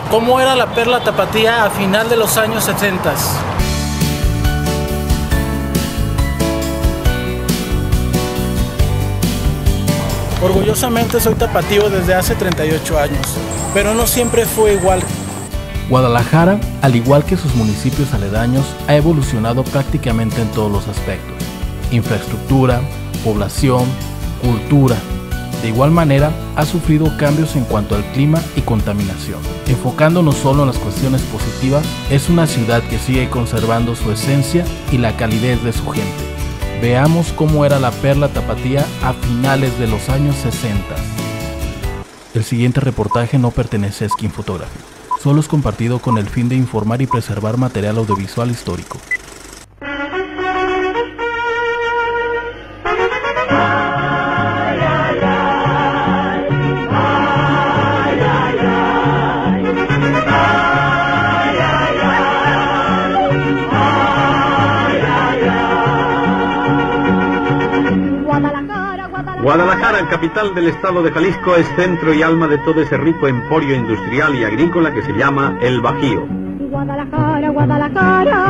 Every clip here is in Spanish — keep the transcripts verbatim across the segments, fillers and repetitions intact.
cómo era la perla tapatía a final de los años setenta. Orgullosamente soy tapatío desde hace treinta y ocho años, pero no siempre fue igual. Guadalajara, al igual que sus municipios aledaños, ha evolucionado prácticamente en todos los aspectos: infraestructura, población, cultura. De igual manera, ha sufrido cambios en cuanto al clima y contaminación. Enfocándonos solo en las cuestiones positivas, es una ciudad que sigue conservando su esencia y la calidez de su gente. Veamos cómo era la perla tapatía a finales de los años sesenta. El siguiente reportaje no pertenece a Skin Photography. Solo es compartido con el fin de informar y preservar material audiovisual histórico. Guadalajara, capital del estado de Jalisco, es centro y alma de todo ese rico emporio industrial y agrícola que se llama el Bajío. Guadalajara, Guadalajara.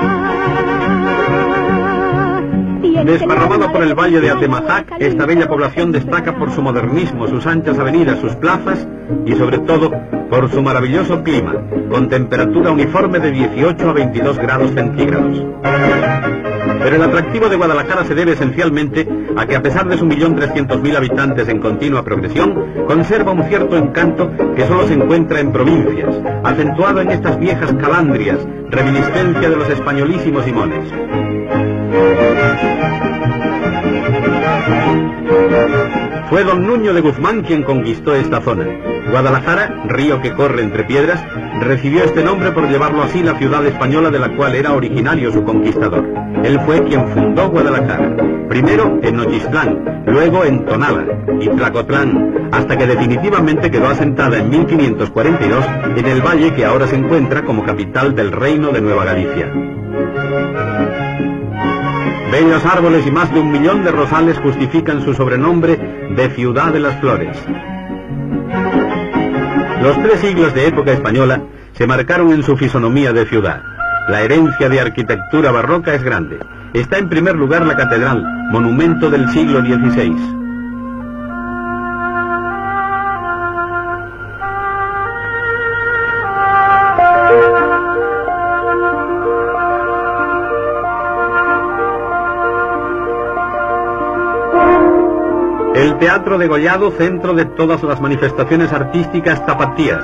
Desparramado por el valle de Atemajac, esta bella población destaca por su modernismo, sus anchas avenidas, sus plazas y sobre todo por su maravilloso clima, con temperatura uniforme de dieciocho a veintidós grados centígrados. Pero el atractivo de Guadalajara se debe esencialmente a que, a pesar de su millón trescientos mil habitantes en continua progresión, conserva un cierto encanto que solo se encuentra en provincias, acentuado en estas viejas calandrias, reminiscencia de los españolísimos Simones. Fue don Nuño de Guzmán quien conquistó esta zona. Guadalajara, río que corre entre piedras, recibió este nombre por llevarlo así la ciudad española de la cual era originario su conquistador. Él fue quien fundó Guadalajara, primero en Nochistlán, luego en Tonala y Tlacotlán, hasta que definitivamente quedó asentada en mil quinientos cuarenta y dos en el valle que ahora se encuentra como capital del Reino de Nueva Galicia. Bellos árboles y más de un millón de rosales justifican su sobrenombre de Ciudad de las Flores. Los tres siglos de época española se marcaron en su fisonomía de ciudad. La herencia de arquitectura barroca es grande. Está en primer lugar la catedral, monumento del siglo dieciséis. El Teatro Degollado, centro de todas las manifestaciones artísticas tapatías.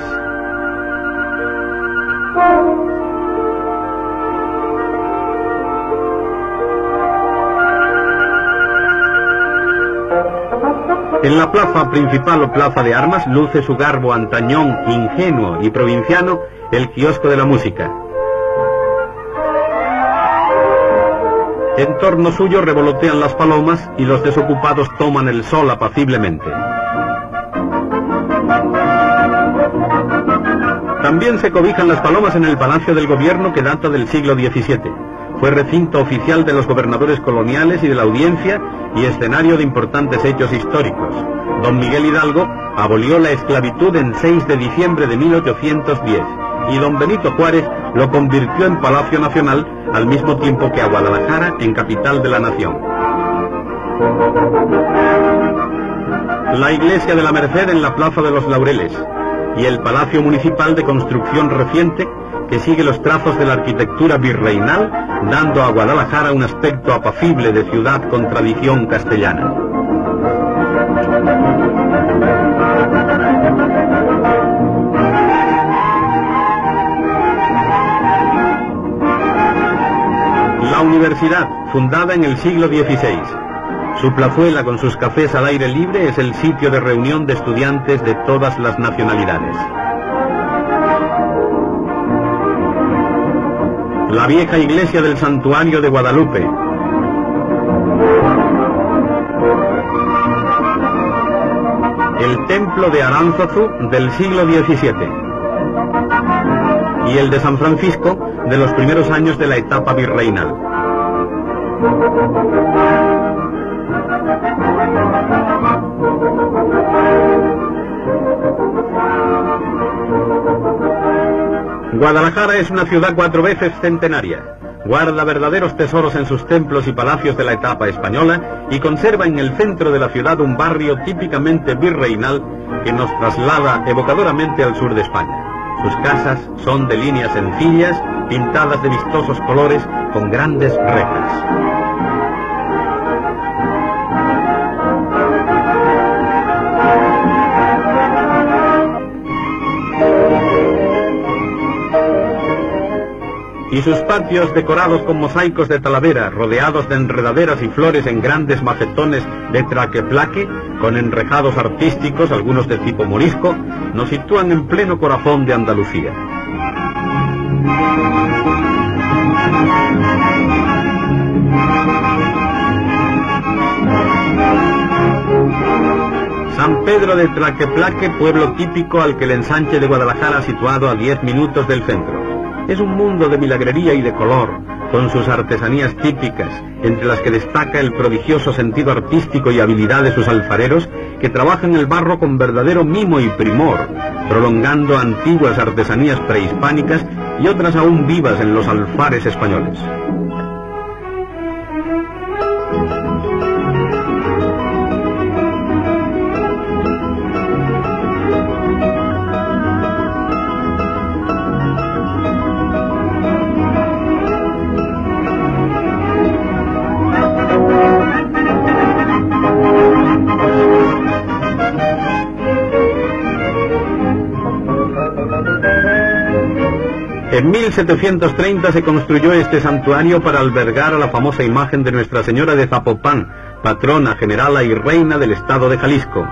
En la plaza principal o plaza de armas luce su garbo antañón, ingenuo y provinciano, el kiosco de la música. En torno suyo revolotean las palomas y los desocupados toman el sol apaciblemente. También se cobijan las palomas en el Palacio del Gobierno, que data del siglo diecisiete. Fue recinto oficial de los gobernadores coloniales y de la audiencia y escenario de importantes hechos históricos. Don Miguel Hidalgo abolió la esclavitud en seis de diciembre de mil ochocientos diez y don Benito Juárez lo convirtió en Palacio Nacional al mismo tiempo que a Guadalajara en capital de la nación. La iglesia de la Merced en la Plaza de los Laureles y el Palacio Municipal de construcción reciente que sigue los trazos de la arquitectura virreinal, dando a Guadalajara un aspecto apacible de ciudad con tradición castellana. La universidad, fundada en el siglo dieciséis. Su plazuela con sus cafés al aire libre es el sitio de reunión de estudiantes de todas las nacionalidades. La vieja iglesia del Santuario de Guadalupe. El templo de Aránzazu del siglo diecisiete. Y el de San Francisco de los primeros años de la etapa virreinal. Guadalajara es una ciudad cuatro veces centenaria. Guarda verdaderos tesoros en sus templos y palacios de la etapa española y conserva en el centro de la ciudad un barrio típicamente virreinal que nos traslada evocadoramente al sur de España. Sus casas son de líneas sencillas, pintadas de vistosos colores con grandes rejas. Y sus patios decorados con mosaicos de talavera, rodeados de enredaderas y flores en grandes macetones de traqueplaque, con enrejados artísticos, algunos de tipo morisco, nos sitúan en pleno corazón de Andalucía. San Pedro de Tlaqueplaque, pueblo típico al que el ensanche de Guadalajara situado a diez minutos del centro. Es un mundo de milagrería y de color, con sus artesanías típicas, entre las que destaca el prodigioso sentido artístico y habilidad de sus alfareros, que trabajan el barro con verdadero mimo y primor, prolongando antiguas artesanías prehispánicas y otras aún vivas en los alfares españoles. En mil setecientos treinta se construyó este santuario para albergar a la famosa imagen de Nuestra Señora de Zapopan, patrona, generala y reina del estado de Jalisco.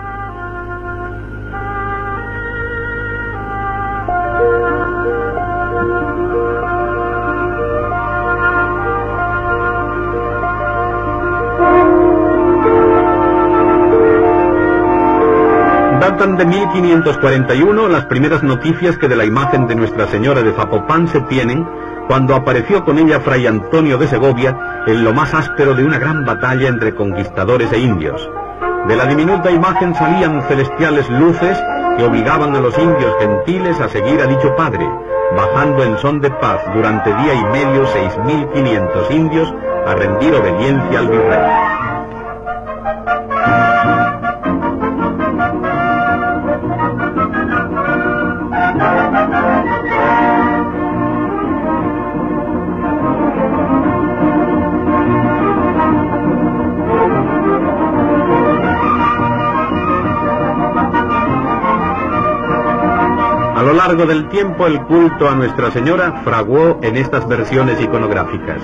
Datan de mil quinientos cuarenta y uno las primeras noticias que de la imagen de Nuestra Señora de Zapopan se tienen, cuando apareció con ella Fray Antonio de Segovia en lo más áspero de una gran batalla entre conquistadores e indios. De la diminuta imagen salían celestiales luces que obligaban a los indios gentiles a seguir a dicho padre, bajando en son de paz durante día y medio seis mil quinientos indios a rendir obediencia al virrey. A lo largo del tiempo, el culto a Nuestra Señora fraguó en estas versiones iconográficas.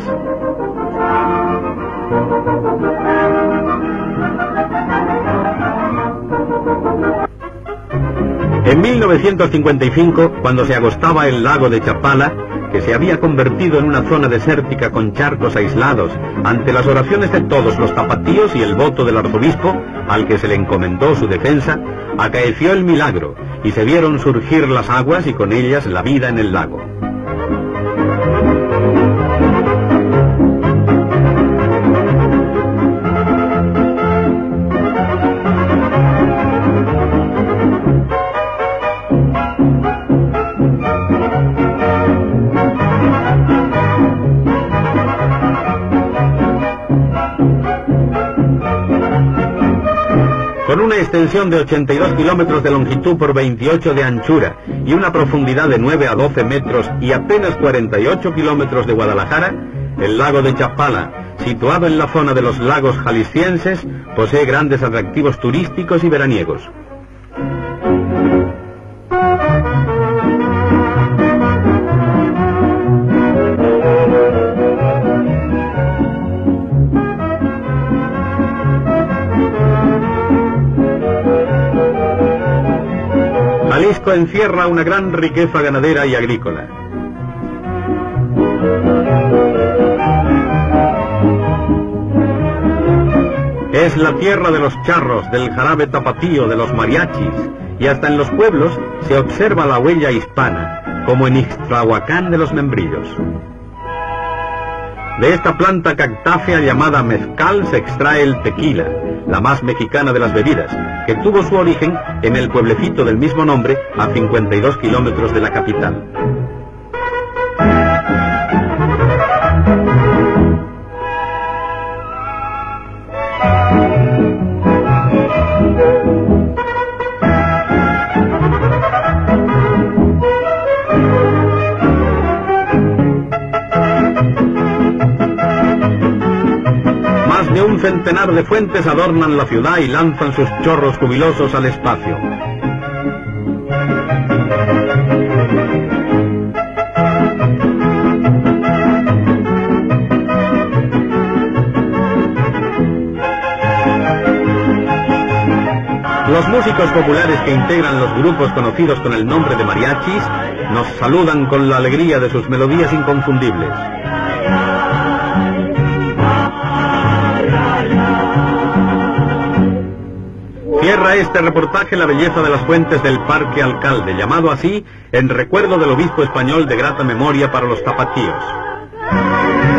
En mil novecientos cincuenta y cinco, cuando se agostaba el lago de Chapala, que se había convertido en una zona desértica con charcos aislados, ante las oraciones de todos los tapatíos y el voto del arzobispo, al que se le encomendó su defensa, acaeció el milagro, y se vieron surgir las aguas y con ellas la vida en el lago. Con una extensión de ochenta y dos kilómetros de longitud por veintiocho de anchura y una profundidad de nueve a doce metros y apenas cuarenta y ocho kilómetros de Guadalajara, el lago de Chapala, situado en la zona de los lagos jaliscienses, posee grandes atractivos turísticos y veraniegos. Jalisco encierra una gran riqueza ganadera y agrícola. Es la tierra de los charros, del jarabe tapatío, de los mariachis, y hasta en los pueblos se observa la huella hispana, como en Ixtlahuacán de los Membrillos. De esta planta cactácea llamada mezcal se extrae el tequila, la más mexicana de las bebidas, que tuvo su origen en el pueblecito del mismo nombre, a cincuenta y dos kilómetros de la capital. Un centenar de fuentes adornan la ciudad y lanzan sus chorros jubilosos al espacio. Los músicos populares que integran los grupos conocidos con el nombre de mariachis nos saludan con la alegría de sus melodías inconfundibles. Cierra este reportaje la belleza de las fuentes del Parque Alcalde, llamado así en recuerdo del obispo español de grata memoria para los tapatíos.